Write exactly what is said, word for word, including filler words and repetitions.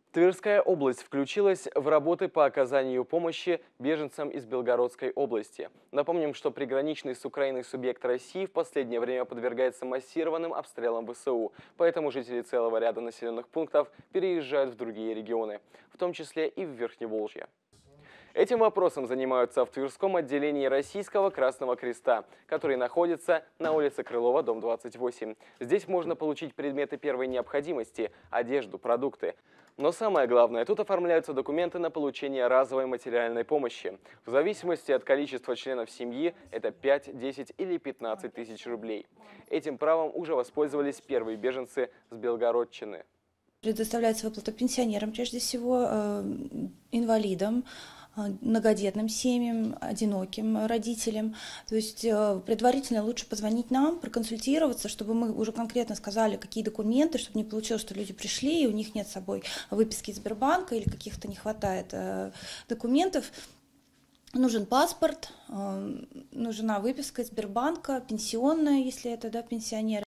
Тверская область включилась в работы по оказанию помощи беженцам из Белгородской области. Напомним, что приграничный с Украиной субъект России в последнее время подвергается массированным обстрелам ВСУ, поэтому жители целого ряда населенных пунктов переезжают в другие регионы, в том числе и в Верхневолжье. Этим вопросом занимаются в Тверском отделении Российского Красного Креста, который находится на улице Крылова, дом двадцать восемь. Здесь можно получить предметы первой необходимости, одежду, продукты. Но самое главное, тут оформляются документы на получение разовой материальной помощи. В зависимости от количества членов семьи это пять, десять или пятнадцать тысяч рублей. Этим правом уже воспользовались первые беженцы с Белгородчины. Предоставляется выплата пенсионерам, прежде всего, э, инвалидам, э, многодетным семьям, одиноким родителям. То есть э, предварительно лучше позвонить нам, проконсультироваться, чтобы мы уже конкретно сказали, какие документы, чтобы не получилось, что люди пришли, и у них нет с собой выписки из Сбербанка или каких-то не хватает э, документов. Нужен паспорт, э, нужна выписка из Сбербанка, пенсионная, если это да, пенсионер.